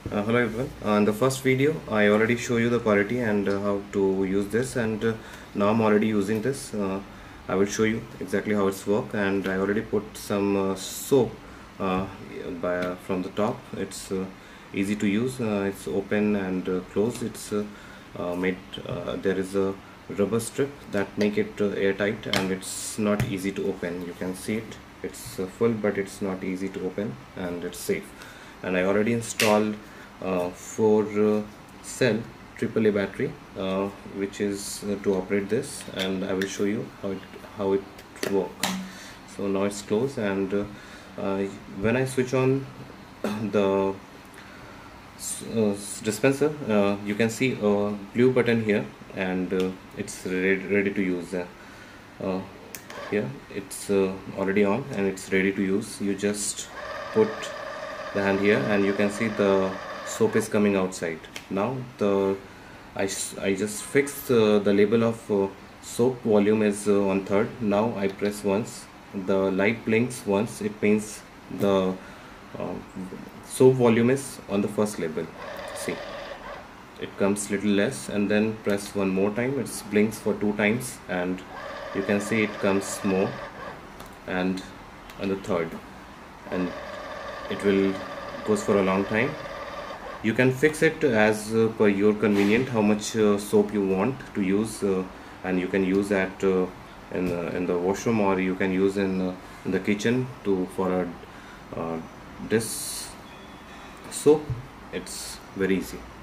Hello everyone. In the first video, I already show you the quality and how to use this, and now I'm already using this. I will show you exactly how it's work, and I already put some soap from the top. It's easy to use. It's open and close. It's made. There is a rubber strip that make it airtight, and it's not easy to open. You can see it. It's full, but it's not easy to open, and it's safe. And I already installed 4 cell AAA battery, which is to operate this, and I will show you how it works. So now it's closed, and when I switch on the dispenser, you can see a blue button here, and it's ready to use. Here it's already on and it's ready to use. You just put the hand here and you can see the soap is coming outside. Now I just fixed the label of soap volume is on third. Now I press once, the light blinks once, it means the uh, soap volume is on the first label. See, it comes little less, and then press one more time, it blinks for 2 times, and you can see it comes more, and on the third, and it will goes for a long time. You can fix it as per your convenient how much soap you want to use, and you can use that in the washroom, or you can use in the kitchen to for a dish soap. It's very easy.